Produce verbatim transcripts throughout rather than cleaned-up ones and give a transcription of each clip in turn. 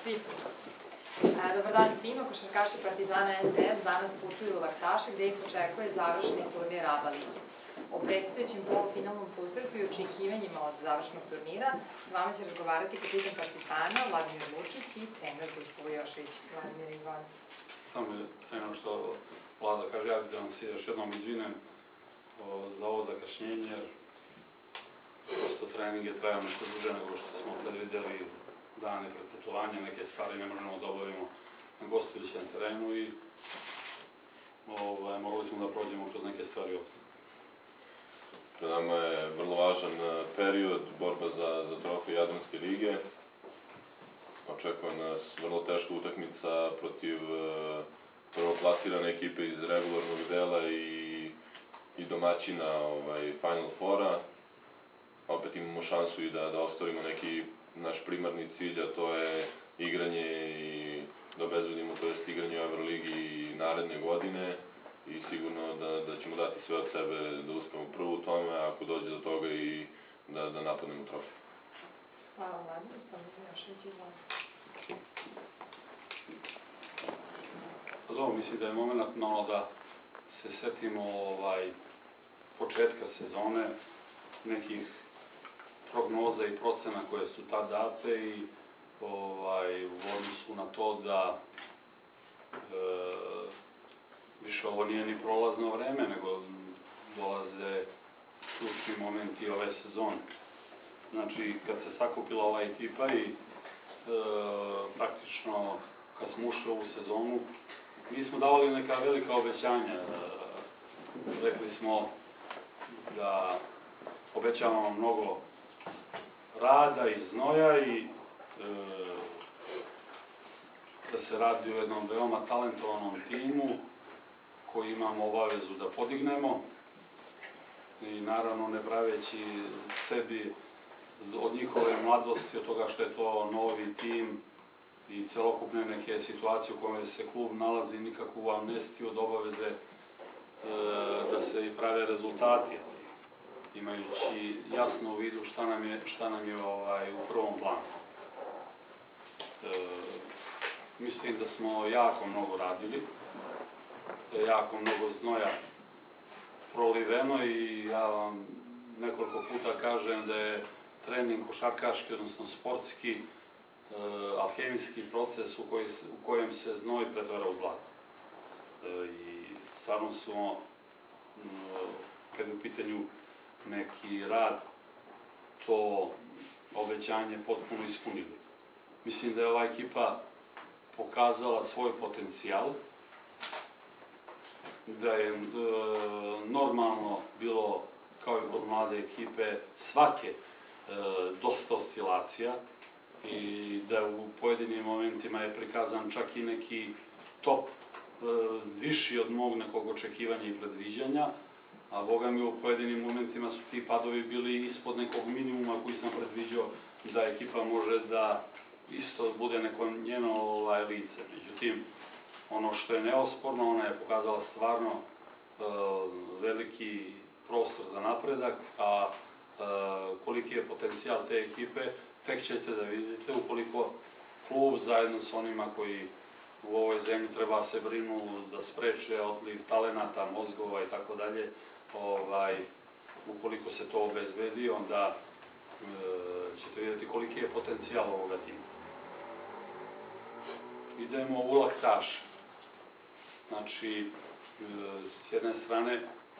Štipu. Dobar dan svima, košarkaši Partizana en te es danas putuju u Laktaše gde ih očekuje završni turnir ABA lige. O predstojećem polufinalnom susretu i očekivanjima od završnog turnira s vama će razgovarati kapitan Partizana Vladimir Vučić i trener Duško Vujošević. Vladimir, izvolite. Samo je trener što Vlada kaže, ja bih da vam se još jednom izvinem za ovo zakašnjenje, jer prosto trening je trajao nešto duže nego što smo predvidjeli dane pred putovanja, neke stvari ne možemo da obavimo na gostujući na terenu i morali smo da prođemo kroz neke stvari ovdje. Pred nama je vrlo važan period, borba za trofej Jadranske lige. Očekuje nas vrlo teška utakmica protiv prvoplasirane ekipe iz regularnog dela i domaćina Final Fora. Opet imamo šansu i da ostavimo neki naš primarni cilj, a to je igranje i da obezbedimo, to jest igranje u Euroligi naredne godine i sigurno da ćemo dati sve od sebe da uspemo prvo u tome, a ako dođe do toga i da napadnemo trofej. Hvala vam, gospodin Vujošević, izvolite. Pa dobro, mislim da je moment malo da se setimo početka sezone, nekih prognoza i procena koje su tad date i u odnosu na to da više ovo nije ni prolazno vreme, nego dolaze ključni momenti ove sezone. Znači, kad se sakupila ova ekipa i praktično kad smo ušli u ovu sezonu, mi smo davali neka velika obećanja. Rekli smo da obećavamo mnogo rada i znoja i da se radi o jednom veoma talentovanom timu koji imamo obavezu da podignemo i naravno ne praveći sebi od njihove mladosti, od toga što je to novi tim i celokupne neke situacije u kojoj se klub nalazi, nikakvu amnestiju od obaveze da se i prave rezultati, imajući jasno u vidu šta nam je u prvom planu. Mislim da smo jako mnogo radili, da je jako mnogo znoja proliveno i ja vam nekoliko puta kažem da je trening košarkaški, odnosno sportski, alhemijski proces u kojem se znoj pretvara u zlato. I stvarno smo, kad je u pitanju neki rad, to obećanje potpuno ispunili. Mislim da je ova ekipa pokazala svoj potencijal, da je normalno bilo, kao i kod mlade ekipe, svake dosta oscilacija i da u pojedinim momentima je prikazan čak i neki top viši od mog nekog očekivanja i predviđanja, a boga mi u pojedinim momentima su ti padovi bili ispod nekog minimuma koji sam predviđao da ekipa može da isto bude neko njeno lice. Međutim, ono što je neosporno, ona je pokazala stvarno veliki prostor za napredak, a koliki je potencijal te ekipe, tek ćete da vidite ukoliko klub zajedno s onima koji u ovoj zemlji treba se brinu da spreče odliv talenata, mozgova i tako dalje, ukoliko se to obezbedi, onda ćete vidjeti koliki je potencijal ovoga tima. Idemo u Laktaše. Znači, s jedne strane,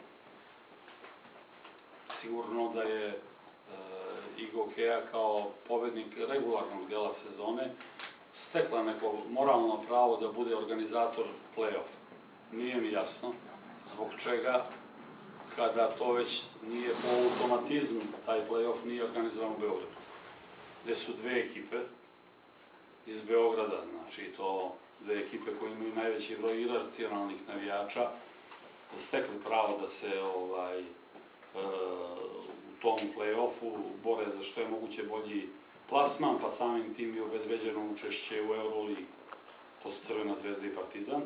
sigurno da je Igo Keja kao pobednik regularnog dela sezone stekla neko moralno pravo da bude organizator play-off. Nije mi jasno zbog čega, kada to već nije po automatizmu, taj play-off nije organizovan u Beogradu, gde su dve ekipe iz Beograda, znači to dve ekipe koje imaju najveći broj iracionalnih navijača, stekli pravo da se u tom play-offu bore za što je moguće bolji plasman, pa samim tim i obezbeđeno učešće u Euroligi. To su Crvena zvezda i Partizan.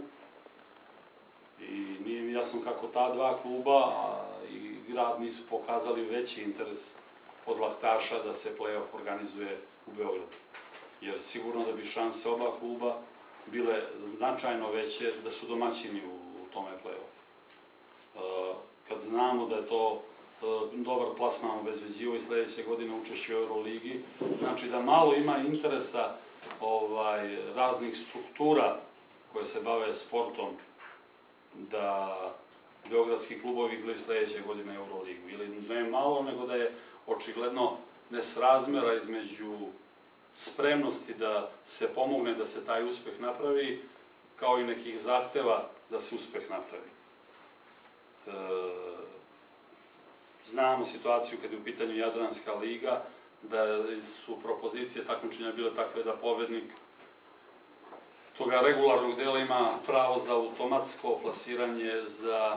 I nije mi jasno kako ta dva kluba i grad nisu pokazali veći interes od Laktaša da se play-off organizuje u Beogradu. Jer sigurno da bi šanse oba kluba bile značajno veće da su domaćini u tome play-off. Kad znamo da je to dobar plasman obezbeđivao i sledeće godine učešće u Euroligi, znači da malo ima interesa raznih struktura koje se bave sportom da beogradski klubovi igraju sledeće godine Euroligu. Ili ne malo, nego da je očigledno nesrazmera između spremnosti da se pomogne da se taj uspeh napravi, kao i nekih zahteva da se uspeh napravi. Znamo situaciju kada je u pitanju Jadranska liga, da su propozicije takmičenja bile takve da pobednik toga regularnog dela ima pravo za automatsko plasiranje za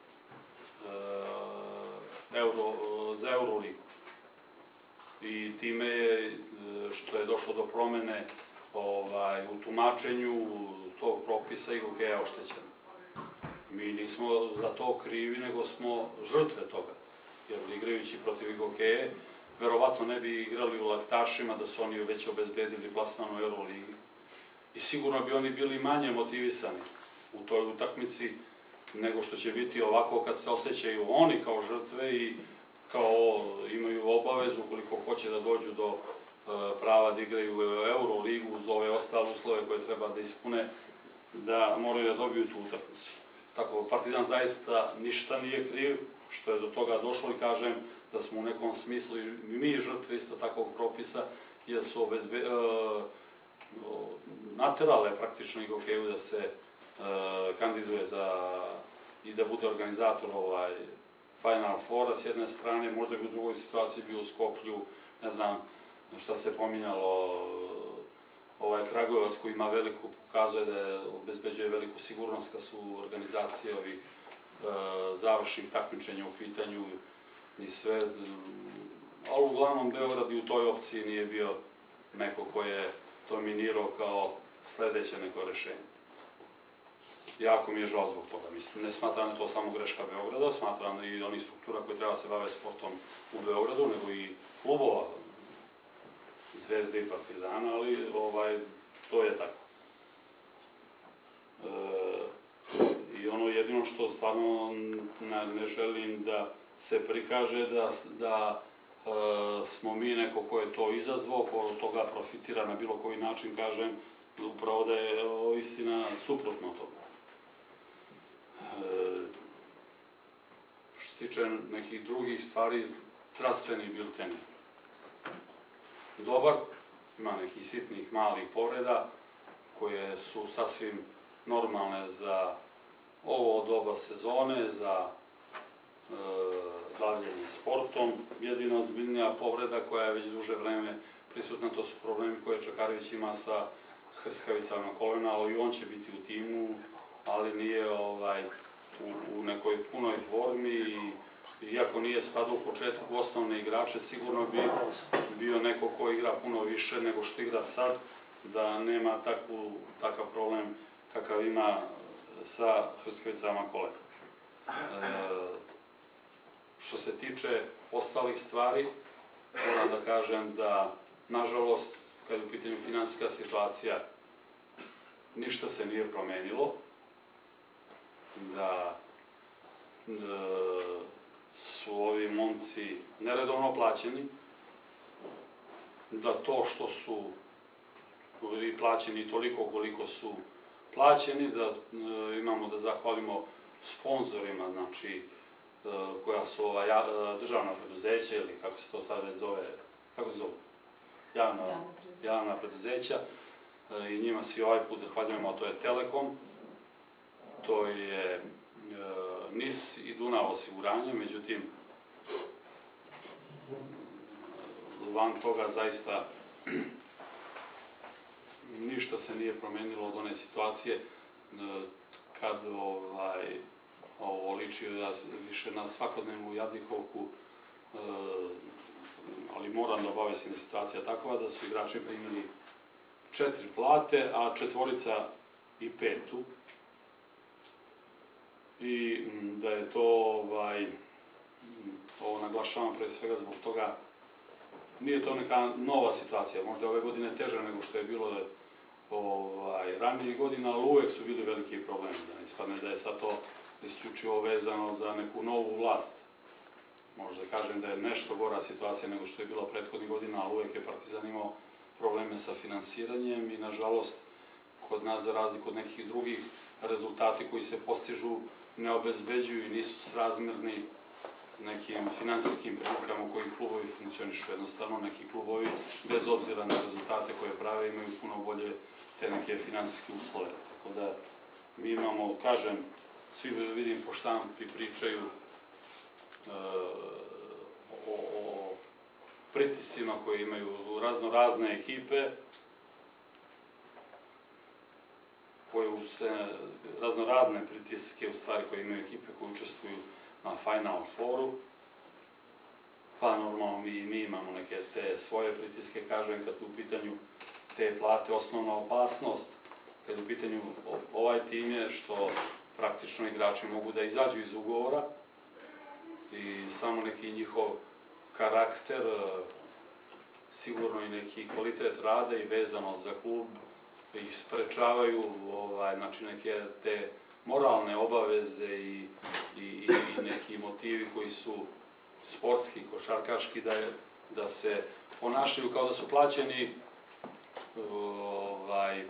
Euroligu. I time je, što je došlo do promene u tumačenju tog propisa, i hokeja oštećen. Mi nismo za to krivi, nego smo žrtve toga. Jer igrajući protiv hokeje, verovatno ne bi igrali u Laktašima da su oni već obezbedili plasman u Euroligi. I sigurno bi oni bili manje motivisani u toj utakmici nego što će biti ovako kad se osjećaju oni kao žrtve i kao imaju obavezu ukoliko hoće da dođu do prava da igraju u Euroligu uz ove ostale uslove koje treba da ispune, da moraju da dobiju tu utakmicu. Tako, Partizan zaista ništa nije kriv što je do toga došlo i kažem da smo u nekom smislu i mi žrtve isto takvog propisa, jer su naterale praktično i hokeju da se kandiduje i da bude organizator Final Foura s jedne strane, možda bi u drugoj situaciji bio u Skoplju, ne znam šta se pominjalo, ovaj Kragujevac koji ima veliku, pokazuje da obezbeđuje veliku sigurnost kad su organizacije ovih završnih takmičenja u pitanju i sve, ali uglavnom Beograd i u toj opciji nije bio neko ko je dominirao kao sledeće neko rešenje. Jako mi je žao zbog toga. Ne smatram da je to samo greška Beograda, smatram i onih struktura koje treba se bave sportom u Beogradu, nego i klubova, Zvezde i Partizana, ali to je tako. I ono jedino što stvarno ne želim da se prikaže da smo mi neko ko je to izazvao, ko od toga profitira na bilo koji način, kažem, upravo da je istina suprotno toga. Što se tiče nekih drugih stvari, zdravstveni bilteni. Dobar, ima nekih sitnih malih povreda koje su sasvim normalne za ovo doba sezone, za bavljenje sportom. Jedina ozbiljnija povreda koja je već duže vreme prisutna, to su problemi koje Čakarević ima sa hrskavicama kolena, ali i on će biti u timu, ali nije u nekoj punoj formi i iako nije spadao u početku u osnovne igrače, sigurno bi bio neko ko igra puno više nego što igra sad, da nema takav problem kakav ima sa hrskavicama kolena. Što se tiče ostalih stvari, moram da kažem da, nažalost, kada je u pitanju finansijska situacija, ništa se nije promenilo, da su ovi momci neredovno plaćeni, da to što su plaćeni toliko koliko su plaćeni, da imamo da zahvalimo sponzorima, znači, koja su državna preduzeća ili kako se to sad već zove, kako se zove, javna preduzeća, i njima svi ovaj put zahvaljujemo, a to je Telekom, to je N I S i Dunav osiguranje, međutim, van toga zaista ništa se nije promenilo od one situacije kad ovo liči više na svakodnevnu jadikovku, ali moram da obavestim da je situacija takva da su igrači primili četiri plate, a četvorica i petu. I da je to, ovo naglašavam pre svega zbog toga nije to neka nova situacija, možda ove godine teža nego što je bilo ovaj, ranijih godina, ali uvek su bili veliki problemi, da ne ispadne da je sad to isključivo vezano za neku novu vlast. Možda kažem da je nešto gora situacija nego što je bilo prethodnih godina, ali uvek je Partizan imao probleme sa finansiranjem i, nažalost, kod nas, za razliku od nekih drugih, rezultati koji se postižu ne obezbeđuju i nisu srazmerni nekim finansijskim prilikama u koji klubovi funkcionišu. Jednostavno, neki klubovi, bez obzira na rezultate koje prave, imaju puno bolje te neke finansijske uslove. Tako da, mi imamo, kažem, svi vidim po štampi pričaju o, o pritiscima koje imaju razno razne ekipe, koje se razno razne pritiske u stvari koje imaju ekipe koje učestvuju na Final Fouru, pa normalno mi, mi imamo neke te svoje pritiske, kažem, kad u pitanju te plate, osnovna opasnost, kad u pitanju ovaj tim je što praktično igrači mogu da izađu iz ugovora i samo neki njihov karakter, sigurno i neki kvalitet rada i vezanost za klub ih sprečavaju, ovaj, znači neke te moralne obaveze i, i, i neki motivi koji su sportski, košarkaški, da, je, da se ponašaju kao da su plaćeni ovaj,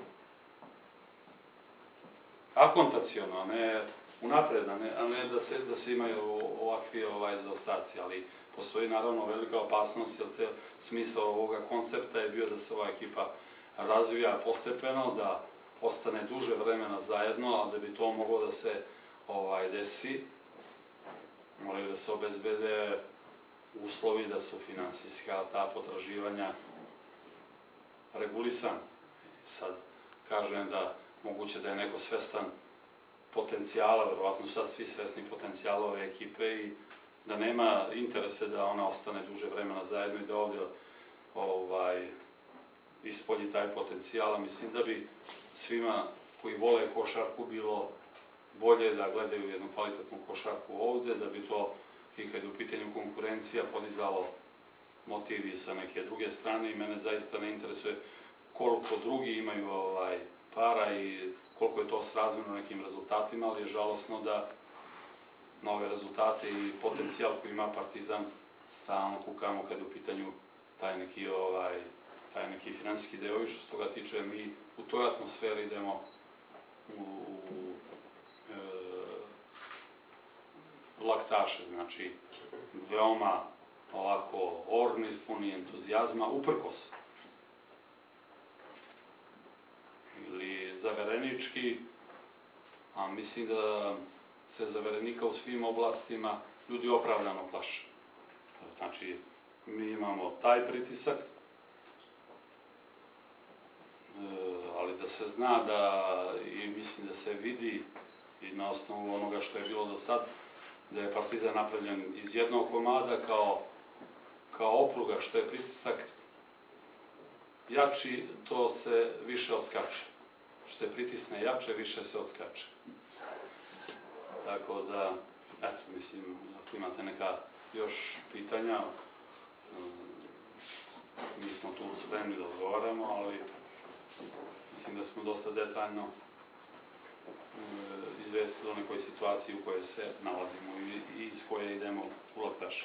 akontaciono, a ne unapred, a ne, a ne da, se, da se imaju ovakvi ovaj, zaostaci, ali postoji naravno velika opasnost, jer cel smisao ovoga koncepta je bio da se ova ekipa razvija postepeno, da ostane duže vremena zajedno, a da bi to moglo da se ovaj, desi, moraju da se obezbede uslovi da su finansijska ta potraživanja regulisana. Sad kažem da moguće da je neko svestan potencijala, verovatno su sad svi svesni potencijala ove ekipe i da nema interese da ona ostane duže vremena zajedno i da ovdje ovaj, ispolji taj potencijal. Mislim da bi svima koji vole košarku bilo bolje da gledaju jednu kvalitetnu košarku ovde, da bi to i kad je u pitanju konkurencija podizalo motivi sa neke druge strane i mene zaista ne interesuje koliko drugi imaju ovaj, para i koliko je to srazmjerno nekim rezultatima, ali je žalosno da na ove rezultate i potencijal koji ima Partizan stalno kukamo kad je u pitanju taj neki, ovaj, taj neki finansijski deo i što se toga tiče mi u toj atmosferi idemo u, u e, laktaše, znači veoma ovako orni, puni entuzijazma, uprkos. Ili zaverenički, a mislim da se zaverenika u svim oblastima ljudi opravdano plaše. Znači, mi imamo taj pritisak, ali da se zna da, i mislim da se vidi i na osnovu onoga što je bilo do sad, da je Partizan napravljen iz jednog komada kao, kao opruga, što je pritisak jači, to se više odskače. Što se pritisne jače, više se odskače. Tako da, eto, mislim, ako imate neka još pitanja, mi smo tu spremni da odgovaramo, ali mislim da smo dosta detaljno izvestili o nekoj situaciji u kojoj se nalazimo i iz koje idemo u laktaše.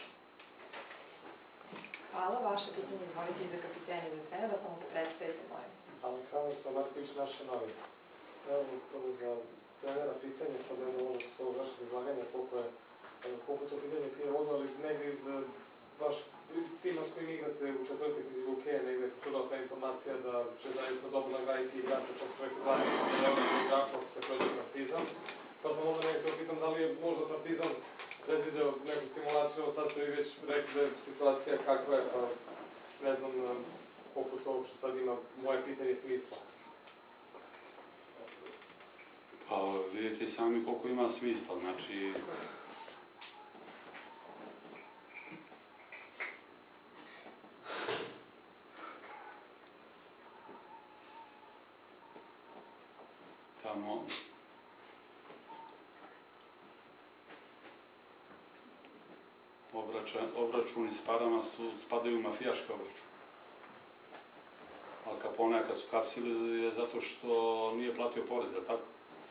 Hvala. Vaše pitanje izvolite i za kapitena i za trenera, samo se predstavite, molim se. Aleksandar Samarković, naše novi. Evo, za trenera pitanje, sad ne znam možda s ovog vašeg izlaganja koliko je, koliko to pitanje prije vodu, ali negdje iz vaš tima s kojim igrate u četvrtak iz Lukeja, negdje je čudala ta informacija da će zaista dobro nagraditi igrača, čak su rekli dvadeset miliona igrača ako se prođe Partizan. Pa sam onda nekako pitam da li je možda Partizan predvideo neku stimulaciju, ovo sad ste vi već rekli da je situacija kakva je, pa ne znam koliko to uopšte sad ima moje pitanje smisla. Pa vidite i sami koliko ima smisla, znači tamo obračuni s parama spadaju u mafijaške obračune. Al Capone kad su hapsili je zato što nije platio porez, je li tako?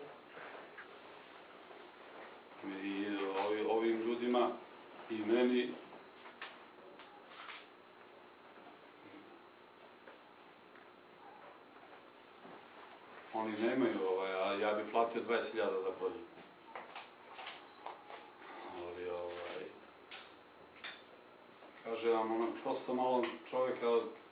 I ovim ljudima i meni oni nemaju, a ja bi platio dvadeset hiljada da prođu. Ali, ovaj, kaže vam, ono, prosto malo čovjeka,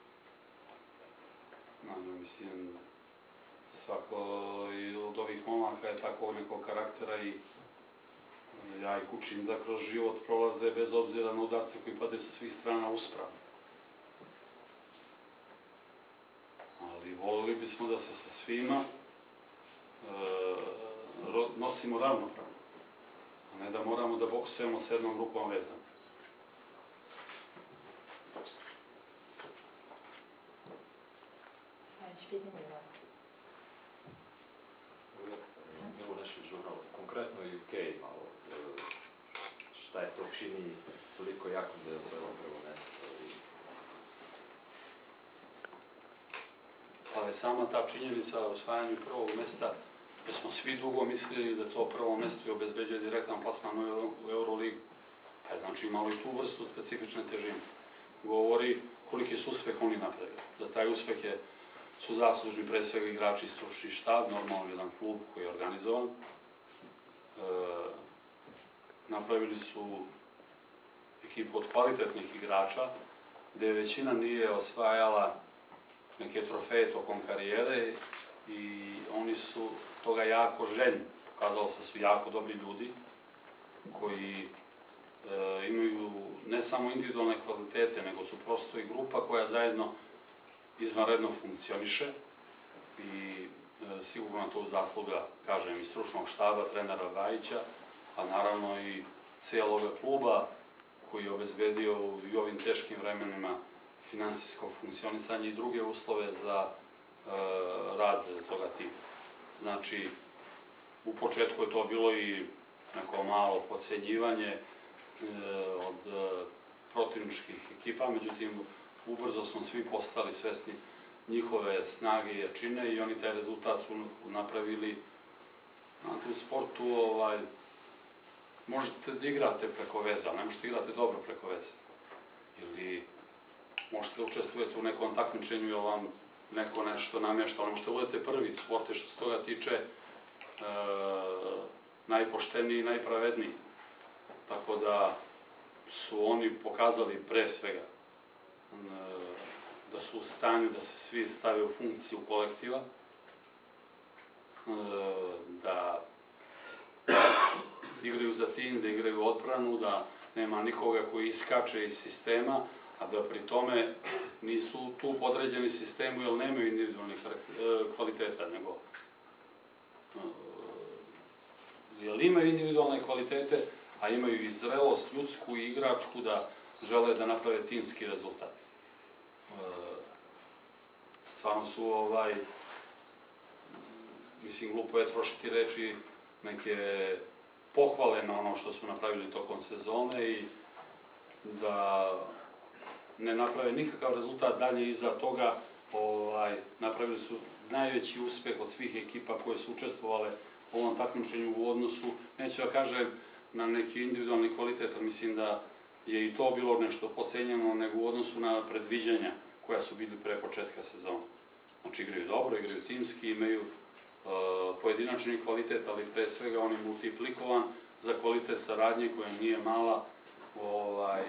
no, mislim, svako i od ovih momaka je takvog nekog karaktera i ja ih učim da kroz život prolaze bez obzira na udarce koji padaju sa svih strana uspravno. Ali volili bismo da se sa svima nosimo ravnopravno, a ne da moramo da boksujemo s jednom rukom vezano. Sljedeće pitanje, da. Milo Nešić, žurnal, konkretno i U K malo, šta je to čini toliko jako da je osvojilo prvo mesto? Pa je sama ta činjenica o osvajanju prvog mesta, jer smo svi dugo mislili da to prvo mesto obezbeđuje direktan plasman u Euroligu. Pa znači imalo i tu vrstu specifične težine. Govori koliki su uspeh oni napravili. Da taj uspeh je, su zaslužni pre svega igrači i stručni štab, normalno jedan klub koji je organizovan. E, napravili su ekipu od kvalitetnih igrača, gde većina nije osvajala neke trofeje tokom karijere i oni su toga jako željni. Pokazalo se da su jako dobri ljudi koji e, imaju ne samo individualne kvalitete, nego su prosto i grupa koja zajedno izvanredno funkcioniše i e, sigurno to zasluga, kažem, i stručnog štaba, trenera Gajića, a naravno i cijelog kluba koji je obezbedio i ovim teškim vremenima finansijskog funkcionisanja i druge uslove za e, rad toga tima. Znači, u početku je to bilo i neko malo podcenjivanje e, od e, protivničkih ekipa, međutim, ubrzo smo svi postali svesni njihove snage i jačine i oni taj rezultat su napravili. Znate, u sportu ovaj, možete da igrate preko veze, ali ne možete da igrate dobro preko veze. Ili možete da učestvujete u nekom takmičenju ili vam neko nešto namješta, ali možete da budete prvi. Sport je što se toga tiče e, najpošteniji i najpravedniji. Tako da su oni pokazali pre svega e, da su u stanju da se svi stave u funkciju kolektiva, e, da igraju za tim, da igraju odbranu, da nema nikoga koji iskače iz sistema, a da pri tome nisu tu podređeni sistemu jer nemaju individualnih kvaliteta, nego jer imaju individualne kvalitete, a imaju i zrelost ljudsku i igračku da žele da naprave timski rezultat. Stvarno su ovaj, mislim, glupo je trošiti reči, neke pohvale na ono što su napravili tokom sezone i da ne naprave nikakav rezultat dalje iza toga. Ovaj, napravili su najveći uspeh od svih ekipa koje su učestvovale u ovom takmičenju u odnosu, neću da kažem na neki individualni kvalitet, ali mislim da je i to bilo nešto podcenjeno, nego u odnosu na predviđanja koja su bili pre početka sezona. Znači igraju dobro, igraju timski, imaju uh, pojedinačni kvalitet, ali pre svega on je multiplikovan za kvalitet saradnje koja nije mala, ovaj,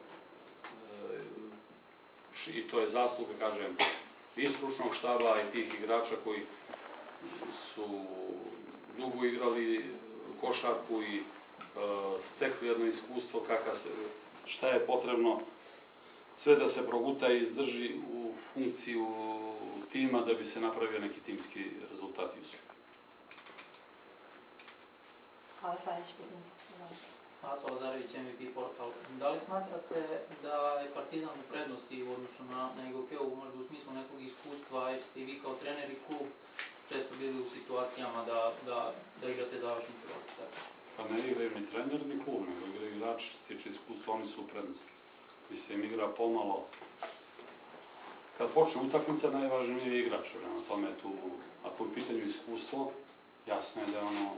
i to je zasluga, kažem, i stručnog štaba i tih igrača koji su dugo igrali košarku i uh, stekli jedno iskustvo kakav se, šta je potrebno sve da se proguta i izdrži u funkciju tima da bi se napravio neki timski rezultat i uspjeh. Hvala, sljedeće pitanje. Aco Lazarević, M V P portal. Da li smatrate da je Partizan u prednosti u odnosu na, na Igokeu, možda u smislu nekog iskustva, jer ste i vi kao trener i klub često bili u situacijama da, da, da igrate završnicu? Pa ne igraju ni trener, ni klub, nego igraju igrači, što se tiče iskustva, oni su u prednosti. Mislim, igra pomalo. Kad počne utakmica, najvažniji je igrač. Prema tome tu, ako je u pitanju iskustvo, jasno je da je ono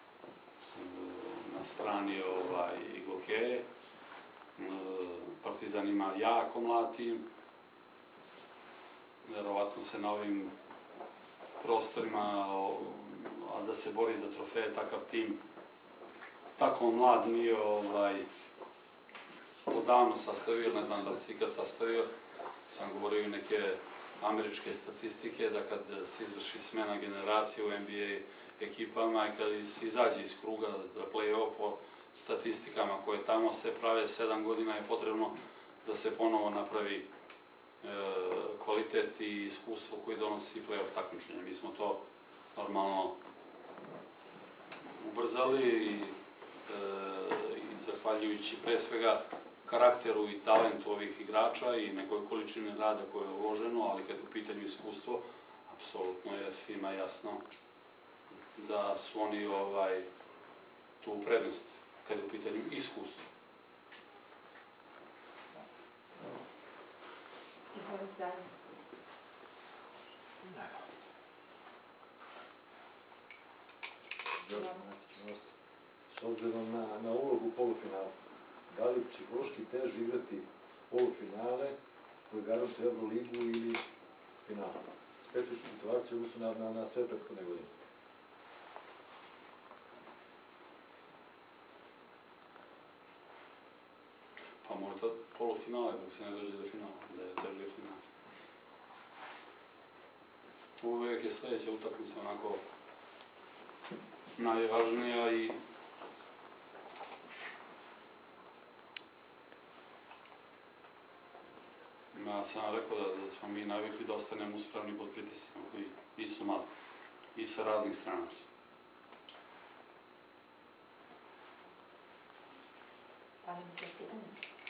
na strani ovaj, i Gokeje. Partizan ima jako mlad tim. Vjerovatno se na ovim prostorima, a da se bori za trofeje, takav tim, tako mlad nije ovaj, odavno sastavio, ne znam da se ikad sastavio. Sam govorio i neke američke statistike, da kad se izvrši smena generacije u N B A ekipama i kad se izađe iz kruga za play-off po statistikama koje tamo se prave, sedam godina je potrebno da se ponovo napravi e, kvalitet i iskustvo koji donosi play-off takmičenje. Mi smo to normalno ubrzali i, e, i zahvaljujući pre svega karakteru i talentu ovih igrača i nekoj količini rada koje je uloženo, ali kad je u pitanju iskustvo, apsolutno je svima jasno da su oni ovaj, tu u prednosti kad je u pitanju iskustvo. Izvolite dalje. S obzirom na, na ulogu polufinala, da li psihološki teže igrati polufinale koji garantuje Euroligu ili finale? Specifična situacija u odnosu na, na, na sve prethodne godine. Pa možda polufinale, dok se ne dođe do finala, da je teže final. Uvijek je sljedeća utakmica onako najvažnija i ja sam rekao da, da smo mi navikli da ostanemo uspravni pod pritiscima koji nisu mali i sa raznih strana su. Pa li imate pitanje?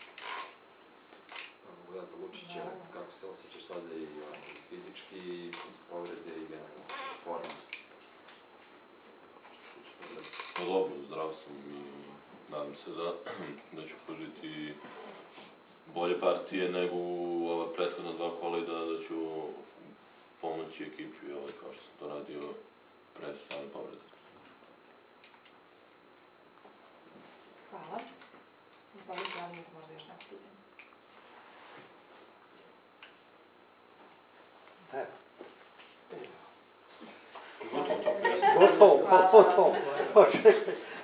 Mogu ja za Lučića, kako se osjećaš sada i fizički, i povrede i generalno forma? Pa dobro, zdrav sam i nadam se da, da ću požiti bolje partije nego u ova prethodna dva kola i da, da ću pomoći ekipi ovaj, kao što sam to radio pred same povrede. Hvala. Izvolite, da li imate možda još neko pitanje? Ne. Gotovo to, jesno. Gotovo, gotovo.